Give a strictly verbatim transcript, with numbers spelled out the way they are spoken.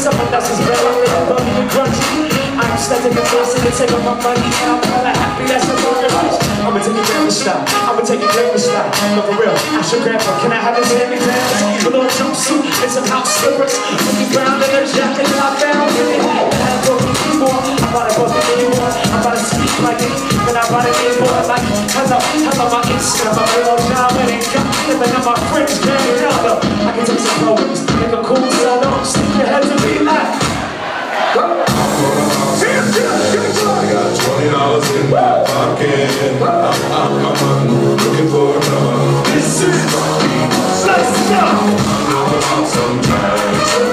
someone else's bed, I'm feeling bummy and grungy. I'm stuck in the face and take all my money, and I'm kinda happy that's the wrong advice. I'ma take your grandma style, I'ma take your grandma style. No, for real, ask your grandpa, can I have his hand-me-downs? A little jumpsuit and some house slippers, looking brown in a jacket that I found. I'm broken keyboard, I'm about to go to keyboard, I'm about to speak like it, but I'm about to get bored like hello, hello, my Instagram, my little job, and it got living on my friends, carrying out though. I can take some photos, make them cool, so don't stick your head to me like. I got twenty dollars in my pocket. I'm, I'm, I'm looking for another. This is my beat. Let's go! I know about some tracks.